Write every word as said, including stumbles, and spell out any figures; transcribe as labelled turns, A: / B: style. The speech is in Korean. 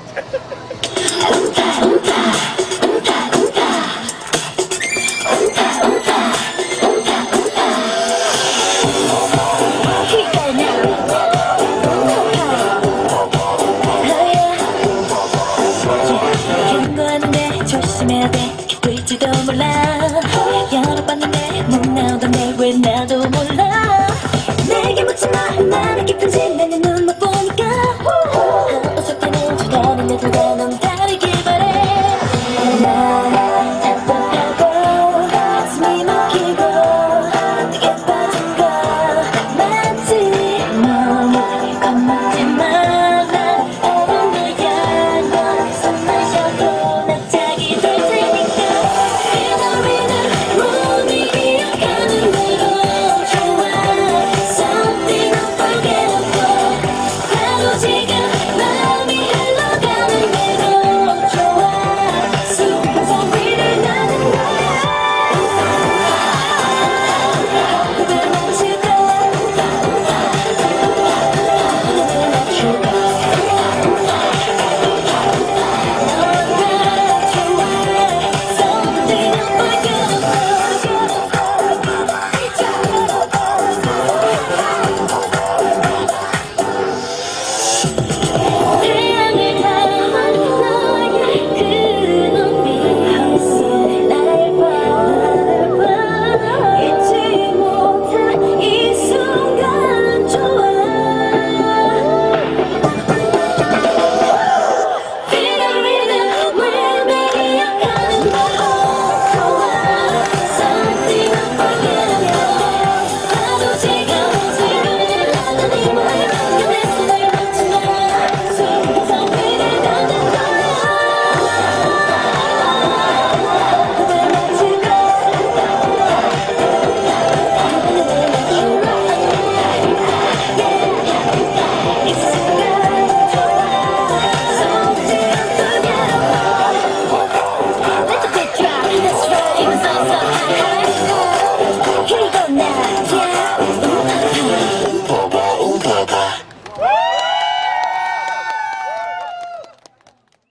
A: 경고하는데 조심해야 돼. 기쁠지도 몰라. 열어봤는데 못 나오던데 왜 나도 몰라. 내게 묻지마. 얼마나 깊은지 내 눈만 보니까. 어설프는 줄 아는데도 넌 다르길 바래. 난 답답하고 숨이 막히고 네게 빠진 거 맞지. 너무 겁먹지 마. 지금